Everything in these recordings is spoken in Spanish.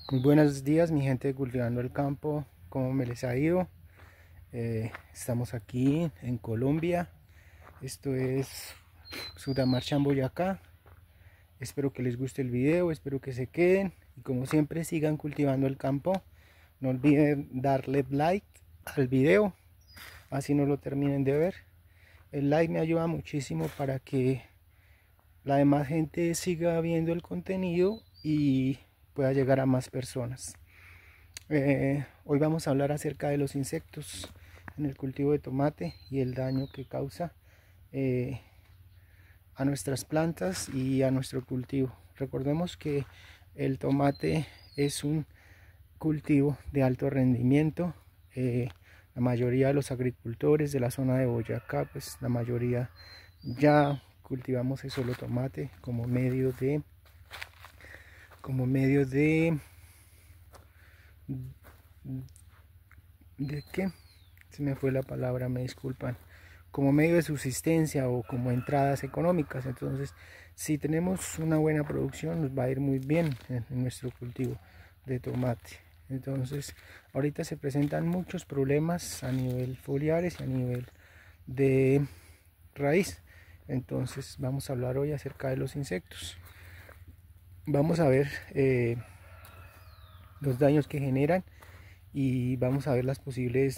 Muy buenos días, mi gente de Cultivando el Campo. ¿Cómo me les ha ido? Estamos aquí en Colombia. Esto es Sudamar Boyacá. Espero que les guste el video, espero que se queden y como siempre sigan cultivando el campo. No olviden darle like al video, así no lo terminen de ver. El like me ayuda muchísimo para que la demás gente siga viendo el contenido y pueda llegar a más personas. Hoy vamos a hablar acerca de los insectos en el cultivo de tomate y el daño que causa eh, a nuestras plantas y a nuestro cultivo. Recordemos que el tomate es un cultivo de alto rendimiento. La mayoría de los agricultores de la zona de Boyacá, pues la mayoría ya cultivamos el solo tomate ¿de qué? Se me fue la palabra, me disculpan. Como medio de subsistencia o como entradas económicas. Entonces, si tenemos una buena producción, nos va a ir muy bien en nuestro cultivo de tomate. Entonces, ahorita se presentan muchos problemas a nivel foliares y a nivel de raíz. Entonces, vamos a hablar hoy acerca de los insectos. Vamos a ver los daños que generan y vamos a ver los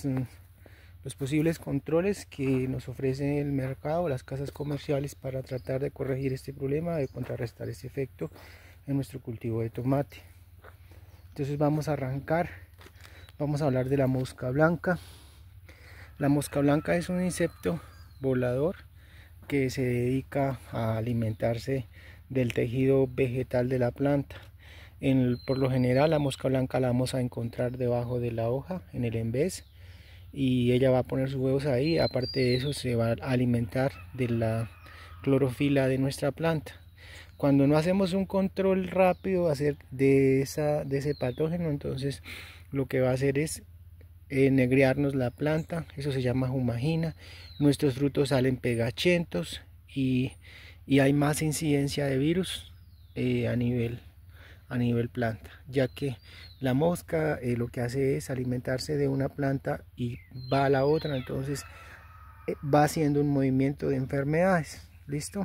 posibles controles que nos ofrece el mercado, las casas comerciales, para tratar de corregir este problema, de contrarrestar este efecto en nuestro cultivo de tomate. Entonces vamos a arrancar, vamos a hablar de la mosca blanca. La mosca blanca es un insecto volador que se dedica a alimentarse del tejido vegetal de la planta. Por lo general la mosca blanca la vamos a encontrar debajo de la hoja, en el envés, y ella va a poner sus huevos ahí. Aparte de eso, se va a alimentar de la clorofila de nuestra planta. Cuando no hacemos un control rápido de ese patógeno, entonces lo que va a hacer es negrearnos la planta. Eso se llama humagina. Nuestros frutos salen pegachentos y hay más incidencia de virus a nivel planta, ya que la mosca lo que hace es alimentarse de una planta y va a la otra. Entonces va haciendo un movimiento de enfermedades. ¿Listo?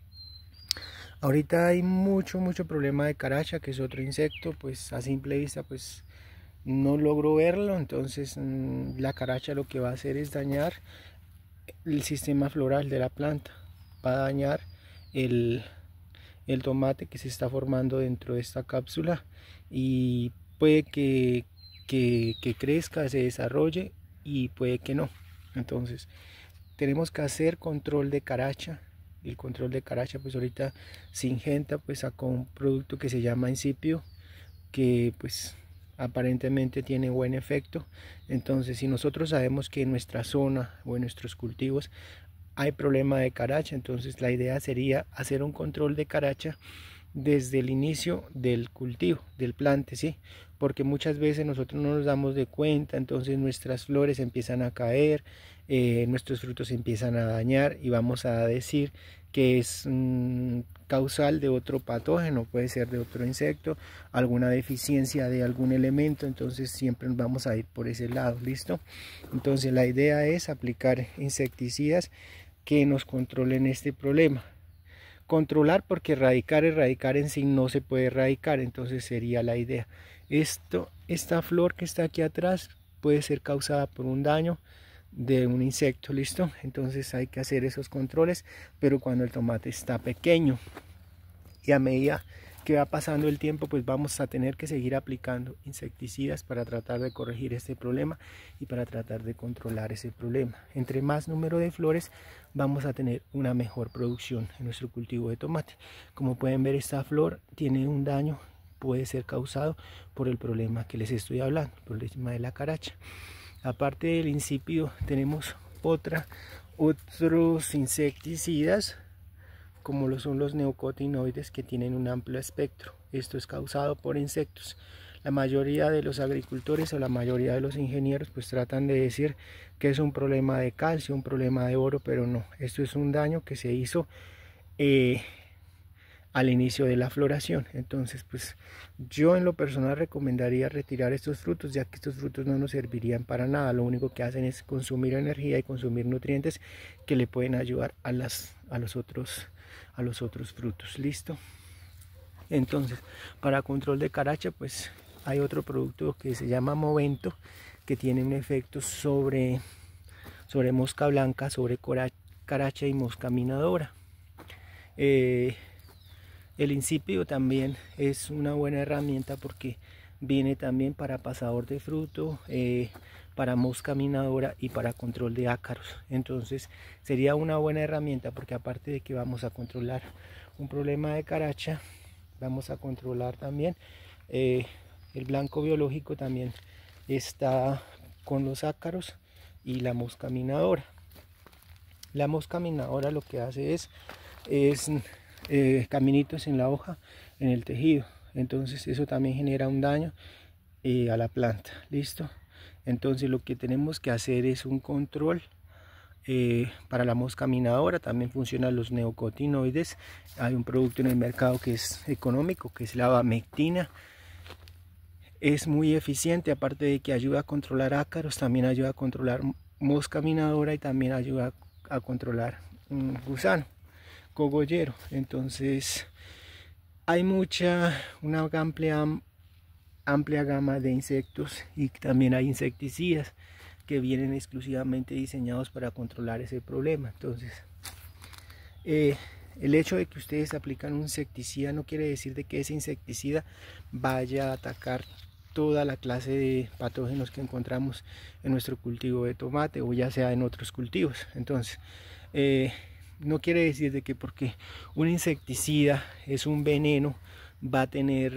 Ahorita hay mucho problema de caracha, que es otro insecto, pues a simple vista pues no logro verlo. Entonces la caracha lo que va a hacer es dañar el sistema floral de la planta, va a dañar el tomate que se está formando dentro de esta cápsula y puede que crezca, se desarrolle, y puede que no. Entonces tenemos que hacer control de caracha. El control de caracha, pues ahorita Syngenta pues sacó un producto que se llama Incipio, que pues aparentemente tiene buen efecto. Entonces, si nosotros sabemos que en nuestra zona o en nuestros cultivos hay problema de caracha, entonces la idea sería hacer un control de caracha desde el inicio del cultivo, del plante, ¿sí? Porque muchas veces nosotros no nos damos de cuenta, entonces nuestras flores empiezan a caer, nuestros frutos empiezan a dañar y vamos a decir que es causal de otro patógeno, puede ser de otro insecto, alguna deficiencia de algún elemento. Entonces siempre nos vamos a ir por ese lado. ¿Listo? Entonces la idea es aplicar insecticidas que nos controlen este problema. Controlar, porque erradicar en sí no se puede erradicar. Entonces sería la idea. Esta flor que está aquí atrás puede ser causada por un daño de un insecto. ¿Listo? Entonces hay que hacer esos controles, pero cuando el tomate está pequeño, y a medida que va pasando el tiempo pues vamos a tener que seguir aplicando insecticidas para tratar de corregir este problema y para tratar de controlar ese problema. Entre más número de flores vamos a tener una mejor producción en nuestro cultivo de tomate. Como pueden ver, esta flor tiene un daño, puede ser causado por el problema que les estoy hablando, por el problema de la caracha. Aparte del insípido tenemos otros insecticidas, como lo son los neocotinoides, que tienen un amplio espectro. Esto es causado por insectos. La mayoría de los agricultores o la mayoría de los ingenieros pues tratan de decir que es un problema de calcio, un problema de oro, pero no. Esto es un daño que se hizo al inicio de la floración. Entonces pues yo en lo personal recomendaría retirar estos frutos, ya que estos frutos no nos servirían para nada. Lo único que hacen es consumir energía y consumir nutrientes que le pueden ayudar a los otros frutos. Listo. Entonces, para control de caracha, pues hay otro producto que se llama Movento, que tiene un efecto sobre mosca blanca, sobre caracha y mosca minadora. El insípido también es una buena herramienta porque viene también para pasador de fruto, para mosca minadora y para control de ácaros. Entonces sería una buena herramienta porque aparte de que vamos a controlar un problema de caracha, vamos a controlar también el blanco biológico, también está con los ácaros y la mosca minadora. La mosca minadora lo que hace es caminitos en la hoja, en el tejido. Entonces eso también genera un daño a la planta. Listo. Entonces lo que tenemos que hacer es un control para la mosca minadora. También funcionan los neocotinoides. Hay un producto en el mercado que es económico, que es la abamectina. Es muy eficiente, aparte de que ayuda a controlar ácaros, también ayuda a controlar mosca minadora y también ayuda a controlar un gusano cogollero. Entonces hay una amplia gama de insectos y también hay insecticidas que vienen exclusivamente diseñados para controlar ese problema. Entonces el hecho de que ustedes aplican un insecticida no quiere decir de que ese insecticida vaya a atacar toda la clase de patógenos que encontramos en nuestro cultivo de tomate o ya sea en otros cultivos. Entonces no quiere decir de que porque un insecticida es un veneno va a tener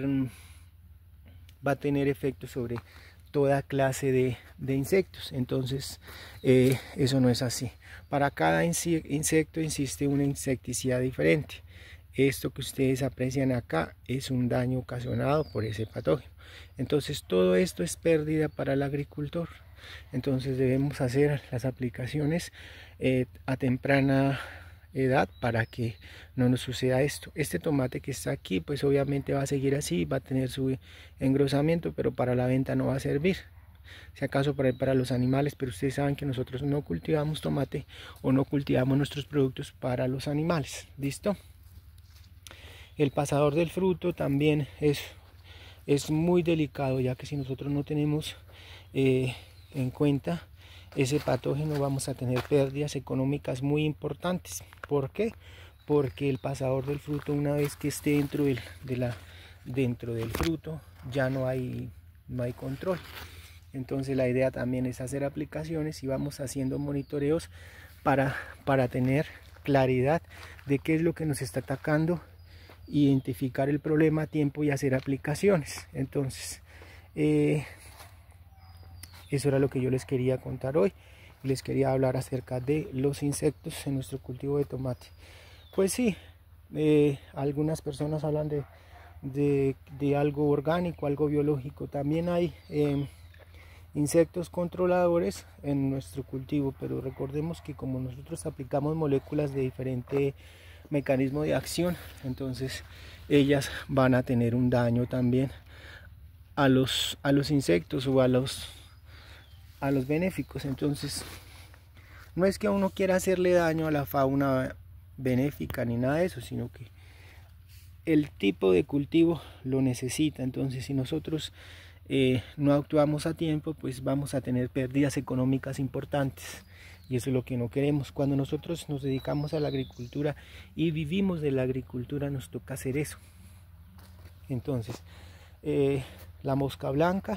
efecto sobre toda clase de insectos. Entonces eso no es así. Para cada insecto existe una insecticida diferente. Esto que ustedes aprecian acá es un daño ocasionado por ese patógeno. Entonces todo esto es pérdida para el agricultor. Entonces debemos hacer las aplicaciones a temprana edad para que no nos suceda esto. Este tomate que está aquí pues obviamente va a seguir así, va a tener su engrosamiento, pero para la venta no va a servir, si acaso para los animales. Pero ustedes saben que nosotros no cultivamos tomate o no cultivamos nuestros productos para los animales. ¿Listo? El pasador del fruto también es muy delicado, ya que si nosotros no tenemos en cuenta ese patógeno vamos a tener pérdidas económicas muy importantes. ¿Por qué? Porque el pasador del fruto, una vez que esté dentro del fruto, ya no hay control. Entonces la idea también es hacer aplicaciones y vamos haciendo monitoreos para tener claridad de qué es lo que nos está atacando, identificar el problema a tiempo y hacer aplicaciones. Entonces eso era lo que yo les quería contar hoy. Les quería hablar acerca de los insectos en nuestro cultivo de tomate. Pues sí, algunas personas hablan de algo orgánico, algo biológico. También hay insectos controladores en nuestro cultivo, pero recordemos que como nosotros aplicamos moléculas de diferente mecanismo de acción, entonces ellas van a tener un daño también a los insectos o a los benéficos. Entonces no es que uno quiera hacerle daño a la fauna benéfica ni nada de eso, sino que el tipo de cultivo lo necesita. Entonces si nosotros no actuamos a tiempo, pues vamos a tener pérdidas económicas importantes y eso es lo que no queremos. Cuando nosotros nos dedicamos a la agricultura y vivimos de la agricultura, nos toca hacer eso. Entonces la mosca blanca,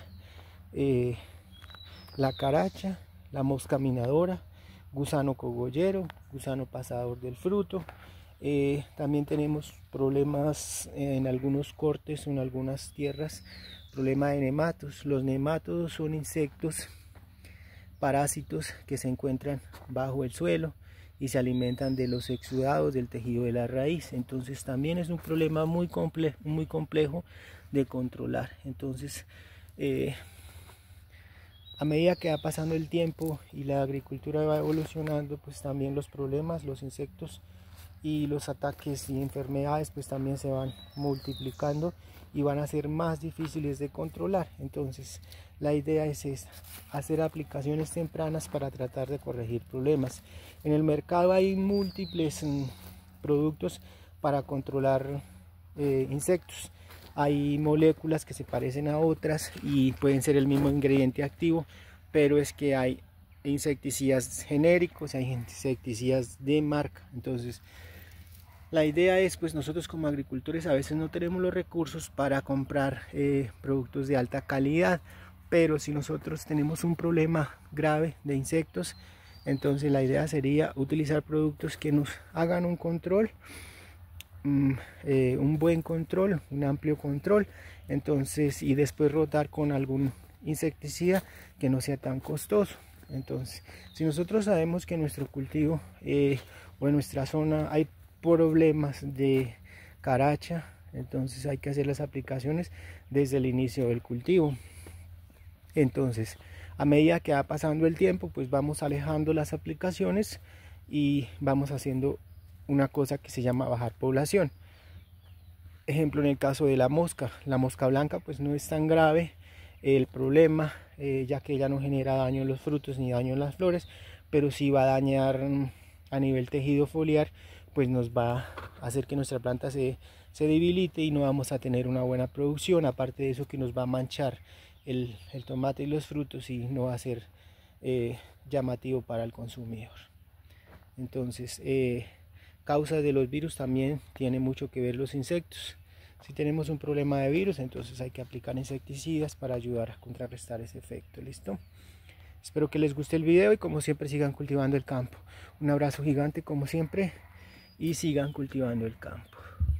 la caracha, la mosca minadora, gusano cogollero, gusano pasador del fruto. También tenemos problemas en algunos cortes o en algunas tierras, problema de nematodos. Los nematodos son insectos parásitos que se encuentran bajo el suelo y se alimentan de los exudados del tejido de la raíz. Entonces también es un problema muy complejo de controlar. Entonces a medida que va pasando el tiempo y la agricultura va evolucionando, pues también los problemas, los insectos y los ataques y enfermedades pues también se van multiplicando y van a ser más difíciles de controlar. Entonces la idea es esta, hacer aplicaciones tempranas para tratar de corregir problemas. En el mercado hay múltiples productos para controlar insectos. Hay moléculas que se parecen a otras y pueden ser el mismo ingrediente activo, pero es que hay insecticidas genéricos, hay insecticidas de marca. Entonces la idea es, pues nosotros como agricultores a veces no tenemos los recursos para comprar productos de alta calidad, pero si nosotros tenemos un problema grave de insectos, entonces la idea sería utilizar productos que nos hagan un control, un buen control, un amplio control, entonces, y después rotar con algún insecticida que no sea tan costoso. Entonces, si nosotros sabemos que en nuestro cultivo o en nuestra zona hay problemas de caracha, entonces hay que hacer las aplicaciones desde el inicio del cultivo. Entonces, a medida que va pasando el tiempo, pues vamos alejando las aplicaciones y vamos haciendo una cosa que se llama bajar población. Ejemplo, en el caso de la mosca blanca, pues no es tan grave el problema, ya que ella no genera daño en los frutos ni daño en las flores, pero sí va a dañar a nivel tejido foliar, pues nos va a hacer que nuestra planta se debilite y no vamos a tener una buena producción. Aparte de eso, que nos va a manchar el tomate y los frutos y no va a ser llamativo para el consumidor. Entonces, causas de los virus también tiene mucho que ver los insectos. Si tenemos un problema de virus, entonces hay que aplicar insecticidas para ayudar a contrarrestar ese efecto. ¿Listo? Espero que les guste el video y como siempre sigan cultivando el campo. Un abrazo gigante como siempre y sigan cultivando el campo.